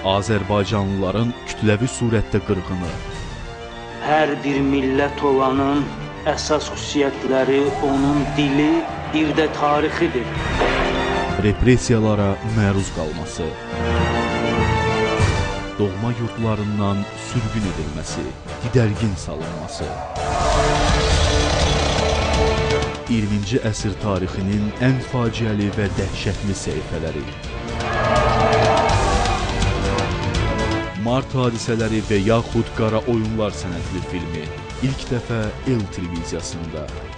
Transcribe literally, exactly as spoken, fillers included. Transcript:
Azərbaycanlıların kütləvi surətdə qırğını. Hər bir millət olanın əsas xüsusiyyətləri onun dili, bir də tarixidir. Repressiyalara məruz qalması. Doğma yurtlarından sürgün edilməsi, didərgin salınması. iyirminci əsr tarixinin ən faciəli və dəhşətli səhifələri. Mart hadisələri və yaxud Qara Oyunlar sənədli filmi ilk dəfə El televiziyasında.